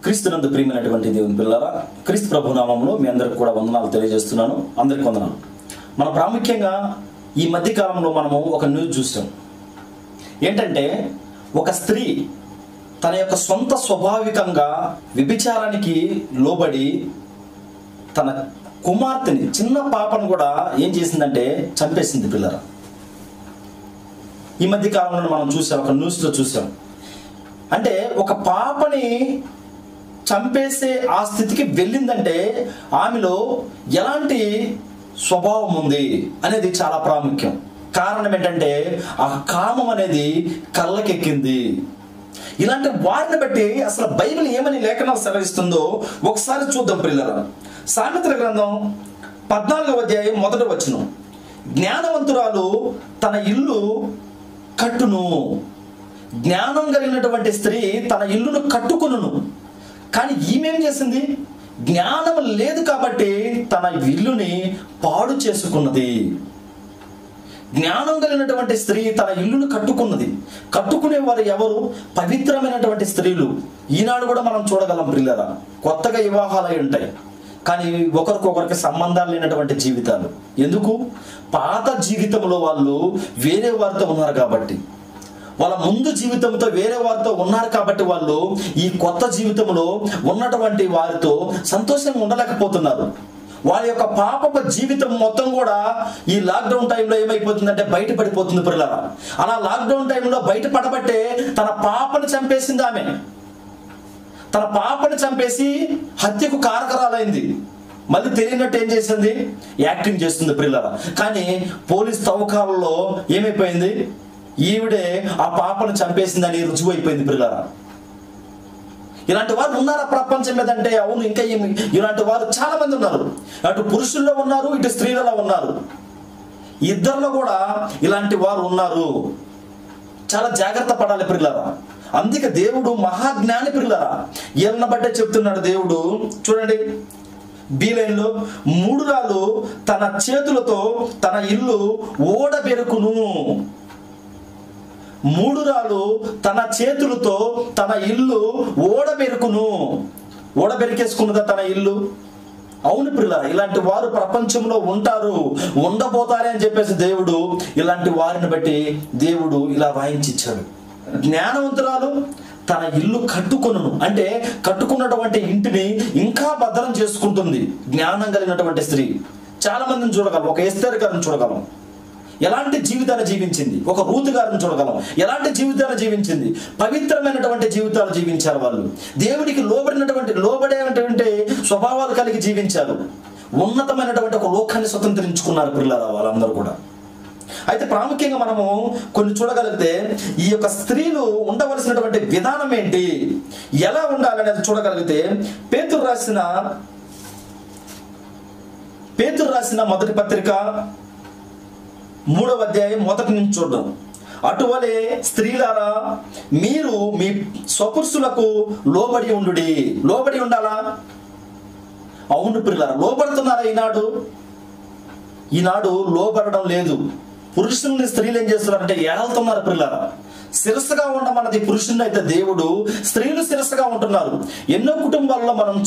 క్రీస్తునందు ప్రియమైనటువంటి దేవుని పిల్లలారా, క్రీస్తు ప్రభు నామములో మీ అందరికి కూడా వందనాలు తెలియజేస్తున్నాను. అందరికి వందనాలు. మన ప్రాముఖ్యంగా ఈ మధ్య కాలంలో మనము ఒక న్యూస్ చూసాం. ఏంటంటే ఒక స్త్రీ తన యొక్క సొంత స్వాభావికంగా వ్యభిచారానికి లోబడి తన కుమార్తెని, చిన్న పాపను కూడా ఏం చేసిందంటే చంపేసింది పిల్లరా. ఈ మధ్య కాలంలో మనం చూసాం, ఒక న్యూస్లో చూసాం. అంటే ఒక పాపని చంపేసే ఆ స్థితికి వెళ్ళిందంటే ఆమెలో ఎలాంటి స్వభావం ఉంది అనేది చాలా ప్రాముఖ్యం. కారణం ఏంటంటే ఆ కామం అనేది కళ్ళకెక్కింది. ఇలాంటి వారిని బట్టి అసలు బైబిల్ ఏమని లేఖనాలు సెలవిస్తుందో ఒకసారి చూద్దాం పిల్లరా. సామెతల గ్రంథం 14వ అధ్యాయం 1వ వచనం, జ్ఞానవంతురాలు తన ఇల్లు కట్టును. జ్ఞానం కలిగినటువంటి స్త్రీ తన ఇల్లును కట్టుకును. కానీ ఈమెం చేసింది? జ్ఞానం లేదు కాబట్టి తన ఇల్లుని పాడు చేసుకున్నది. జ్ఞానం కలిగినటువంటి స్త్రీ తన ఇల్లును కట్టుకున్నది. కట్టుకునే వారు ఎవరు? పవిత్రమైనటువంటి స్త్రీలు. ఈనాడు కూడా మనం చూడగలం పిల్లరా. కొత్తగా వివాహాలు అయి ఉంటాయి, కానీ ఒకరికొకరికి సంబంధాలు లేనటువంటి జీవితాలు. ఎందుకు? పాత జీవితంలో వాళ్ళు వేరే వారితో ఉన్నారు కాబట్టి, వాళ్ళ ముందు జీవితంతో వేరే వారితో ఉన్నారు కాబట్టి వాళ్ళు ఈ కొత్త జీవితంలో ఉన్నటువంటి వారితో సంతోషంగా ఉండలేకపోతున్నారు. వాళ్ళ యొక్క పాపపు జీవితం మొత్తం కూడా ఈ లాక్డౌన్ టైంలో ఏమైపోతుందంటే బయటపడిపోతుంది పిల్లరా. అలా లాక్డౌన్ టైంలో బయటపడబట్టే తన పాపను చంపేసింది ఆమె. తన పాపను చంపేసి హత్యకు కారకరాలైంది. మళ్ళీ తెలియనట్టు ఏం చేసింది? యాక్టింగ్ చేస్తుంది పిల్లరా. కానీ పోలీస్ తవ్వకాలలో ఏమైపోయింది? ఈవిడే ఆ పాపను చంపేసిందని రుజువు అయిపోయింది పిల్లరా. ఇలాంటి వారు ఉన్నారా ప్రపంచం మీద అంటే? అవును, ఇంకా ఇలాంటి వారు చాలా మంది ఉన్నారు. అటు పురుషుల్లో ఉన్నారు, ఇటు స్త్రీలలో ఉన్నారు. ఇద్దరిలో కూడా ఇలాంటి వారు ఉన్నారు. చాలా జాగ్రత్త పడాలి పిల్లరా. అందుకే దేవుడు మహాజ్ఞాని పిల్లరా. ఏళ్ళని బట్టే చెప్తున్నాడు దేవుడు. చూడండి, బీలైన్లో, మూడురాలు తన చేతులతో తన ఇల్లు ఓడబెరుకును. మూడురాలు తన చేతులతో తన ఇల్లు ఓడబెరుకును. ఓడబెరికేసుకున్నదా తన ఇల్లు? అవును పిల్లరా, ఇలాంటి వారు ప్రపంచంలో ఉంటారు, ఉండబోతారే అని చెప్పేసి దేవుడు ఇలాంటి వారిని బట్టి దేవుడు ఇలా రాయించిచ్చాడు. జ్ఞానవంతురాలు తన ఇల్లు కట్టుకొను, అంటే కట్టుకున్నటువంటి ఇంటిని ఇంకా భద్రం చేసుకుంటుంది. జ్ఞానం కలిగినటువంటి స్త్రీ. చాలా మందిని చూడగలం. ఒక ఎస్తేరు గారిని చూడగలం, ఎలాంటి జీవితాన్ని జీవించింది. ఒక రూతు గారిని చూడగలం, ఎలాంటి జీవితాన్ని జీవించింది. పవిత్రమైనటువంటి జీవితాలు జీవించారు వాళ్ళు. దేవుడికి లోబడేటువంటి స్వభావాలు కలిగి జీవించారు. ఉన్నతమైనటువంటి ఒక లోకాన్ని స్వతంత్రించుకున్నారు పిల్లరా వాళ్ళందరూ కూడా. అయితే ప్రాముఖ్యంగా మనము కొన్ని చూడగలిగితే ఈ యొక్క స్త్రీలు ఉండవలసినటువంటి విధానం ఏంటి, ఎలా ఉండాలనేది చూడగలిగితే పేతురు రాసిన మొదటి పత్రిక 3వ అధ్యాయం 1 నుంచి చూద్దాం. అటువలే స్త్రీలారా మీరు మీ స్వపురుషులకు లోబడి ఉండుడి. లోబడి ఉండాలా? అవును పిల్లరా, లోబడుతున్నారా? ఈనాడు లోబడడం లేదు. పురుషుల్ని స్త్రీలు ఏం చేస్తున్నారంటే ఏళ్తున్నారు పిల్లరా. శిరస్సుగా ఉండమన్నది పురుషుని అయితే దేవుడు స్త్రీలు శిరస్సుగా ఉంటున్నారు. ఎన్నో కుటుంబాల్లో మనం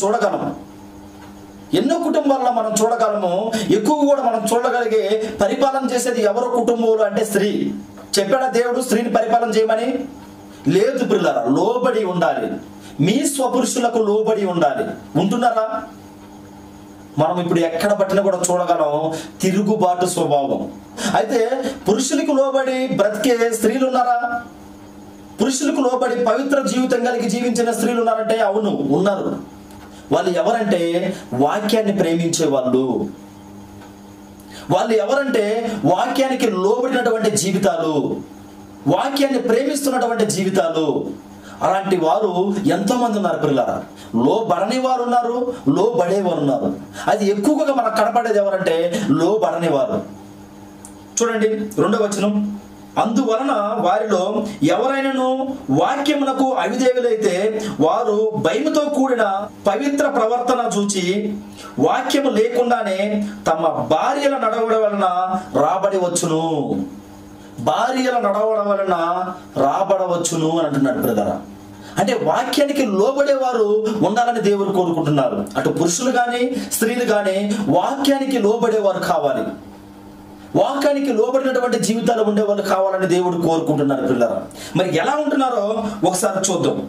చూడగలము. ఎక్కువ కూడా మనం చూడగలిగే పరిపాలన చేసేది ఎవరో కుటుంబంలో అంటే స్త్రీ. చెప్పాడా దేవుడు స్త్రీని పరిపాలన చేయమని? లేదు పిల్లరా. లోబడి ఉండాలి. మీ స్వపురుషులకు లోబడి ఉండాలి. ఉంటున్నారా? మనం ఇప్పుడు ఎక్కడ పట్టినా కూడా చూడగలం తిరుగుబాటు స్వభావం. అయితే పురుషులకు లోబడి బ్రతికే స్త్రీలు ఉన్నారా? పురుషులకు లోబడి పవిత్ర జీవితం కలిగి జీవించిన స్త్రీలు ఉన్నారంటే అవును, ఉన్నారు. వాళ్ళు ఎవరంటే వాక్యాన్ని ప్రేమించే వాళ్ళు. వాళ్ళు ఎవరంటే వాక్యానికి లోబడినటువంటి జీవితాలు, వాక్యాన్ని ప్రేమిస్తున్నటువంటి జీవితాలు. అలాంటి వారు ఎంతో మంది ఉన్నారు పిల్లరా. లోబడని వారు ఉన్నారు, లోబడేవారు ఉన్నారు. అది ఎక్కువగా మనకు కనపడేది ఎవరంటే లోబడని వారు. చూడండి 2వ వచనం, అందువలన వారిలో ఎవరైనాను వాక్యమునకు అవిధేయులైతే వారు భయముతో కూడిన పవిత్ర ప్రవర్తన చూచి వాక్యము లేకుండానే తమ భార్యల నడవడం వలన రాబడవచ్చును. భార్యల నడవడం వలన రాబడవచ్చును అని అంటున్నాడు బ్రదరా. అంటే వాక్యానికి లోబడేవారు ఉండాలని దేవుడు కోరుకుంటున్నారు. అటు పురుషులు కానీ స్త్రీలు కానీ వాక్యానికి లోబడేవారు కావాలి. వాక్యానికి లోబడినటువంటి జీవితాలు ఉండేవాళ్ళు కావాలని దేవుడు కోరుకుంటున్నారు పిల్లరా. మరి ఎలా ఉంటున్నారో ఒకసారి చూద్దాం.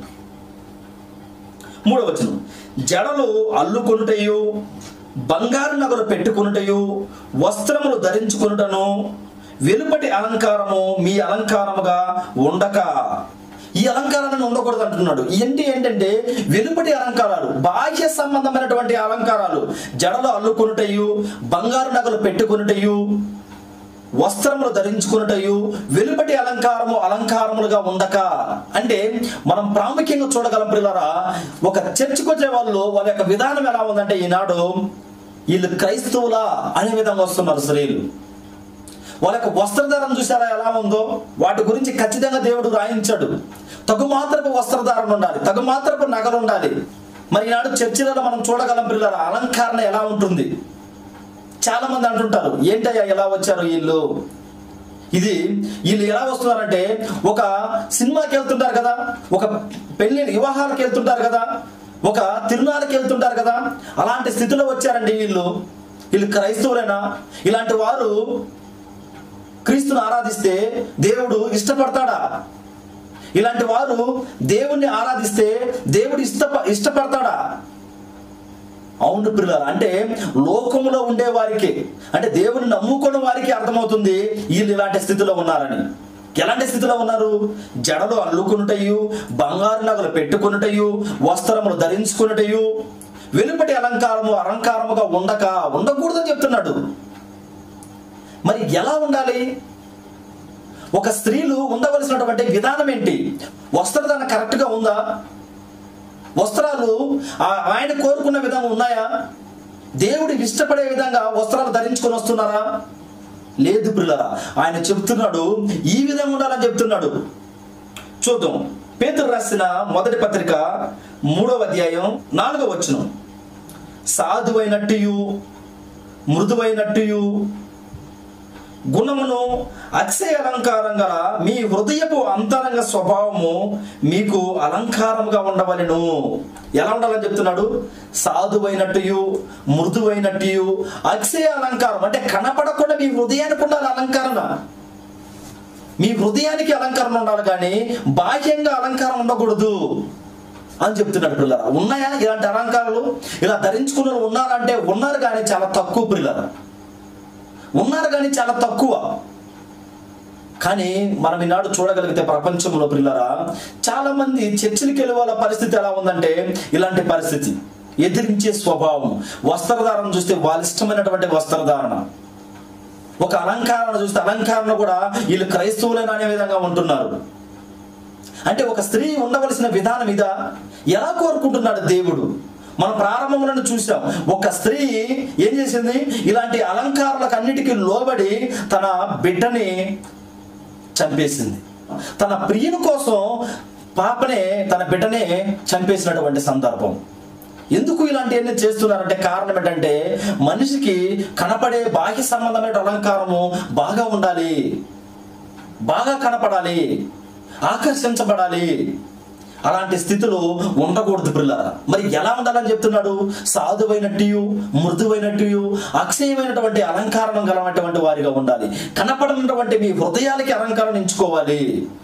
3వ వచనం, జడలు అల్లుకొనుటయు బంగారు నగలు పెట్టుకొనుటయు వస్త్రములు ధరించుకొనుటను వెలుపటి అలంకారము మీ అలంకారముగా ఉండక. ఈ అలంకారాలను ఉండకూడదు అంటున్నాడు. ఏంటంటే వెలుపటి అలంకారాలు, బాహ్య సంబంధమైనటువంటి అలంకారాలు. జడలు అల్లుకొనుటయు బంగారు నగలు పెట్టుకొనుటయు వస్త్రములు ధరించుకున్నటయు వెలుపటి అలంకారములుగా ఉండక. అంటే మనం ప్రాముఖ్యంగా చూడగలం పిల్లరా, ఒక చర్చికి వచ్చే వాళ్ళ యొక్క విధానం ఎలా ఉందంటే ఈనాడు వీళ్ళు క్రైస్తవులా అనే విధంగా వస్తున్నారు స్త్రీలు. వాళ్ళ యొక్క వస్త్రధారణ చూసారా ఎలా ఉందో? వాటి గురించి ఖచ్చితంగా దేవుడు రాయించాడు. తగుమాత్రపు వస్త్రధారణ ఉండాలి, తగుమాత్రపు నగలు ఉండాలి. మరి ఈనాడు చర్చిలలో మనం చూడగలం పిల్లరా, అలంకరణ ఎలా ఉంటుంది? చాలా మంది అంటుంటారు, ఏంటయ్యా ఎలా వచ్చారు వీళ్ళు ఎలా వస్తున్నారంటే, ఒక సినిమాకి వెళ్తుంటారు కదా, ఒక పెళ్లి వివాహాలకు వెళ్తుంటారు కదా, ఒక తిరునాళ్ళకి వెళ్తుంటారు కదా, అలాంటి స్థితిలో వచ్చారండి వీళ్ళు క్రైస్తవులైనా? ఇలాంటి వారు క్రీస్తుని ఆరాధిస్తే దేవుడు ఇష్టపడతాడా? ఇలాంటి వారు దేవుణ్ణి ఆరాధిస్తే దేవుడు ఇష్టపడతాడా? అవును పిల్లలు, అంటే లోకములో ఉండే వారికి, అంటే దేవుని నమ్ముకున్న వారికి అర్థమవుతుంది వీళ్ళు ఇలాంటి స్థితిలో ఉన్నారని. ఎలాంటి స్థితిలో ఉన్నారు? జడలు అల్లుకునుటయు బంగారు నగలు పెట్టుకునుటయు వస్త్రములు ధరించుకునుటయు వెలుపటి అలంకారముగా ఉండకూడదని చెప్తున్నాడు. మరి ఎలా ఉండాలి? ఒక స్త్రీలు ఉండవలసినటువంటి విధానం ఏంటి? వస్త్రధారణ కరెక్ట్గా ఉందా? వస్త్రాలు ఆయన కోరుకున్న విధంగా ఉన్నాయా? దేవుడు ఇష్టపడే విధంగా వస్త్రాలు ధరించుకొని వస్తున్నారా? లేదు పిల్లరా, ఆయన చెప్తున్నాడు ఈ విధంగా ఉండాలని చెప్తున్నాడు. చూద్దాం. పేతురు రాసిన మొదటి పత్రిక 3వ అధ్యాయం 4వ వచనం, సాధువైనట్టు మృదువైనట్టు గుణమును అక్షయ అలంకారం గల మీ హృదయపు అంతరంగ స్వభావము మీకు అలంకారముగా ఉండవలెను. ఎలా ఉండాలని చెప్తున్నాడు? సాధువైనట్టు మృదువైనట్టు అక్షయ అలంకారం, అంటే కనపడకుండా మీ హృదయానికి ఉండాలి అలంకరణ. మీ హృదయానికి అలంకరణ ఉండాలి కానీ బాహ్యంగా అలంకారం ఉండకూడదు అని చెప్తున్నాడు పిల్లరా. ఉన్నాయా ఇలాంటి అలంకారాలు? ఇలా ధరించుకున్న ఉన్నారంటే ఉన్నారు కానీ చాలా తక్కువ పిల్లరా, ఉన్నారు కానీ చాలా తక్కువ. కానీ మనం ఈనాడు చూడగలిగితే ప్రపంచంలో పిల్లరా చాలా మంది చర్చిలకు వెళ్ళే వాళ్ళ పరిస్థితి ఎలా ఉందంటే ఇలాంటి పరిస్థితి, ఎదిరించే స్వభావం. వస్త్రధారణ చూస్తే వాళ్ళ ఇష్టమైనటువంటి వస్త్రధారణ, ఒక అలంకరణ చూస్తే అలంకరణ కూడా వీళ్ళు క్రైస్తవులైన అనే విధంగా ఉంటున్నారు. అంటే ఒక స్త్రీ ఉండవలసిన విధానం ఇదా? ఎలా కోరుకుంటున్నాడు దేవుడు? మన ప్రారంభంలో చూసాం, ఒక స్త్రీ ఏం చేసింది? ఇలాంటి అలంకారాలకు అన్నిటికీ లోబడి తన బిడ్డని చంపేసింది. తన ప్రియుని కోసం తన బిడ్డనే చంపేసినటువంటి సందర్భం. ఎందుకు ఇలాంటివన్నీ చేస్తున్నారంటే కారణం ఏంటంటే మనిషికి కనపడే బాహ్య సంబంధమైన అలంకారము బాగా ఉండాలి, బాగా కనపడాలి, ఆకర్షించబడాలి. అలాంటి స్థితిలో ఉండకూడదు పిల్లరా. మరి ఎలా ఉండాలని చెప్తున్నాడు? సాధువైనట్టు మృదువైనట్టు అక్షయమైనటువంటి అలంకారం గలటువంటి వారిగా ఉండాలి. కనపడినటువంటి మీ హృదయాలకి అలంకారం ఎంచుకోవాలి.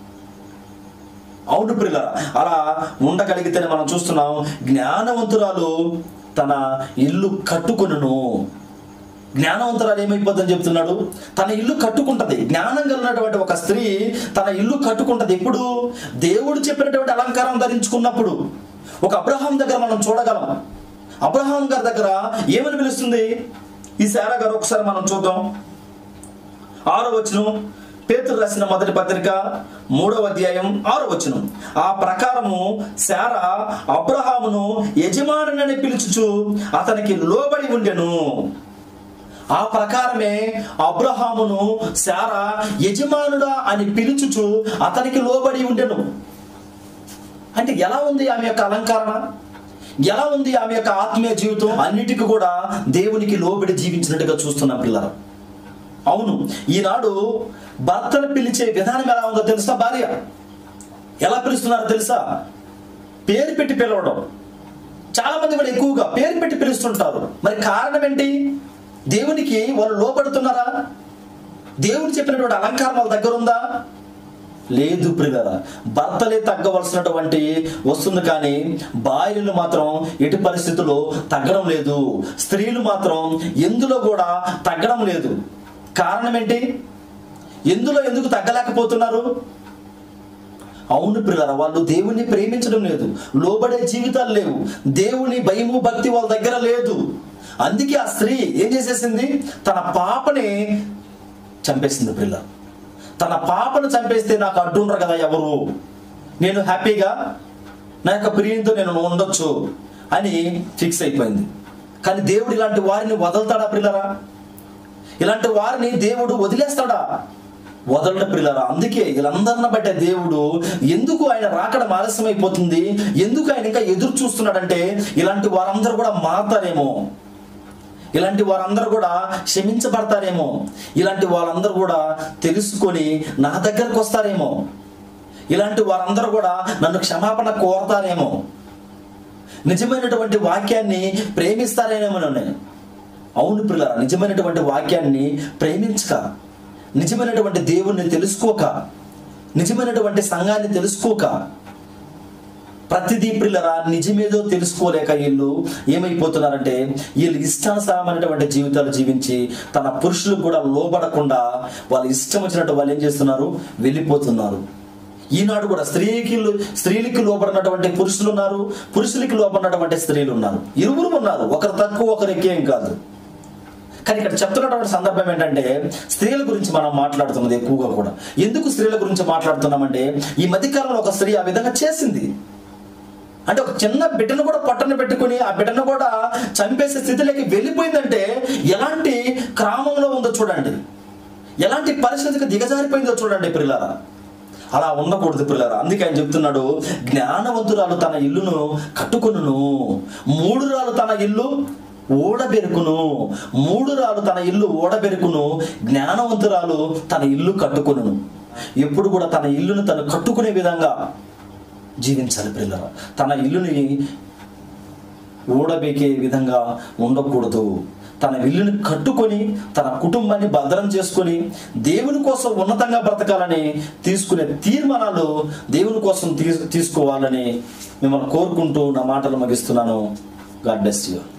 అవును పిల్లరా, అలా ఉండగలిగితేనే మనం చూస్తున్నాం జ్ఞానవంతురాలు తన ఇల్లు కట్టుకొనును. జ్ఞానవంతురాలు ఏమైపోద్దని చెప్తున్నాడు? తన ఇల్లు కట్టుకుంటది. జ్ఞానం కలిగినటువంటి ఒక స్త్రీ తన ఇల్లు కట్టుకుంటది. ఎప్పుడు? దేవుడు చెప్పినటువంటి అలంకారం ధరించుకున్నప్పుడు. ఒక అబ్రహాం దగ్గర మనం చూడగలం. అబ్రహాం గారి దగ్గర ఏమని పిలుస్తుంది ఈ శారా గారు? ఒకసారి మనం చూద్దాం. 6వ వచనం, పేతురు రాసిన మొదటి పత్రిక 3వ అధ్యాయం 6వ వచనం, ఆ ప్రకారము శారా అబ్రహామును యజమానుని పిలుచుచు అతనికి లోబడి ఉండెను. ఆ ప్రకారమే అబ్రహామును శారా యజమానుడా అని పిలుచుచు అతనికి లోబడి ఉండెను. అంటే ఎలా ఉంది ఆమె యొక్క అలంకరణ? ఎలా ఉంది ఆమె యొక్క ఆత్మీయ జీవితం? అన్నిటికీ కూడా దేవునికి లోబడి జీవించినట్టుగా చూస్తున్నాం పిల్లలు. అవును, ఈనాడు భర్తను పిలిచే విధానం ఎలా ఉందో తెలుసా? భార్య ఎలా పిలుస్తున్నారో తెలుసా? పేరు పెట్టి పిలవడం. చాలా మంది కూడా ఎక్కువగా పేరు పెట్టి పిలుస్తుంటారు. మరి కారణం ఏంటి? దేవునికి వాళ్ళు లోబడుతున్నారా? దేవుడు చెప్పినటువంటి అలంకారం వాళ్ళ దగ్గర ఉందా? లేదు ప్రియులారా. భర్తలే తగ్గవలసినటువంటి వస్తుంది, కానీ భార్యలు మాత్రం ఎటు పరిస్థితుల్లో తగ్గడం లేదు. స్త్రీలు మాత్రం ఎందులో కూడా తగ్గడం లేదు. కారణం ఏంటి? ఎందుకు తగ్గలేకపోతున్నారు? అవును ప్రియులారా, వాళ్ళు దేవుణ్ణి ప్రేమించడం లేదు, లోబడే జీవితాలు లేవు, దేవుని భయము భక్తి వాళ్ళ దగ్గర లేదు. అందుకే ఆ స్త్రీ ఏం చేసేసింది? తన పాపని చంపేసింది ప్రియులారా. తన పాపను చంపేస్తే నాకు అడ్డుండ్రు కదా ఎవరు, నేను హ్యాపీగా నా యొక్క ప్రియంతో నేను ఉండొచ్చు అని ఫిక్స్ అయిపోయింది. కానీ దేవుడు ఇలాంటి వారిని వదులుతాడా ప్రియులారా? ఇలాంటి వారిని దేవుడు వదిలేస్తాడా? వదలడం ప్రియులారా. అందుకే వీళ్ళందరిని బట్టే దేవుడు ఎందుకు ఆయన రాకడం ఆలస్యం అయిపోతుంది, ఎందుకు ఆయన ఇంకా ఎదురు చూస్తున్నాడంటే ఇలాంటి వారందరూ కూడా మారతారేమో, ఇలాంటి వారందరూ కూడా క్షమించబడతారేమో, ఇలాంటి వాళ్ళందరూ కూడా తెలుసుకొని నా దగ్గరకు వస్తారేమో, ఇలాంటి వారందరూ కూడా నన్ను క్షమాపణ కోరతారేమో, నిజమైనటువంటి వాక్యాన్ని ప్రేమిస్తారేమో. అవును ప్రియులారా, నిజమైనటువంటి వాక్యాన్ని ప్రేమించక, నిజమైనటువంటి దేవుణ్ణి తెలుసుకోక, నిజమైనటువంటి సంఘాన్ని తెలుసుకోక, ప్రతిదీ ప్రియులారా నిజమేదో తెలుసుకోలేక వీళ్ళు ఏమైపోతున్నారంటే వీళ్ళు ఇష్టానుసారమైనటువంటి జీవితాలు జీవించి తన పురుషులకు కూడా లోబడకుండా వాళ్ళు ఇష్టం వచ్చినట్టు వాళ్ళు ఏం చేస్తున్నారు? వెళ్ళిపోతున్నారు. ఈనాడు కూడా స్త్రీలకి లోబడినటువంటి పురుషులు ఉన్నారు, పురుషులకి లోబడినటువంటి స్త్రీలు ఉన్నారు. ఇరువురు ఉన్నారు, ఒకరు తక్కువ ఒకరు ఎక్కువేం కాదు. కానీ ఇక్కడ చెప్తున్నటువంటి సందర్భం ఏంటంటే స్త్రీల గురించి మనం మాట్లాడుతున్నది ఎక్కువగా కూడా. ఎందుకు స్త్రీల గురించి మాట్లాడుతున్నామంటే ఈ మధ్యకాలంలో ఒక స్త్రీ ఆ విధంగా చేసింది. అంటే ఒక చిన్న బిడ్డను కూడా పట్టణ పెట్టుకుని ఆ బిడ్డను కూడా చంపేసే స్థితిలోకి వెళ్ళిపోయిందంటే ఎలాంటి క్రమంలో ఉందో చూడండి, ఎలాంటి పరిస్థితికి దిగజారిపోయిందో చూడండి ప్రియులారా. అలా ఉండకూడదు ప్రియులారా. అందుకే ఆయన చెప్తున్నాడు, జ్ఞానవంతురాలు తన ఇల్లును కట్టుకొనును, మూఢురాలు తన ఇల్లు ఓడబెరుకును. మూఢురాలు తన ఇల్లు ఓడబెరుకును, జ్ఞానవంతురాలు తన ఇల్లు కట్టుకొనును. ఎప్పుడు కూడా తన ఇల్లును తను కట్టుకునే విధంగా జీవించాలి ప్రియులారా. తన ఇల్లుని ఓడబెకే విధంగా ఉండకూడదు. తన ఇల్లుని కట్టుకొని తన కుటుంబాన్ని భద్రం చేసుకొని దేవుని కోసం ఉన్నతంగా బ్రతకాలని తీసుకునే తీర్మానాలు దేవుని కోసం తీసుకోవాలని మిమ్మల్ని కోరుకుంటూ నా మాటలు ముగిస్తున్నాను. God bless you.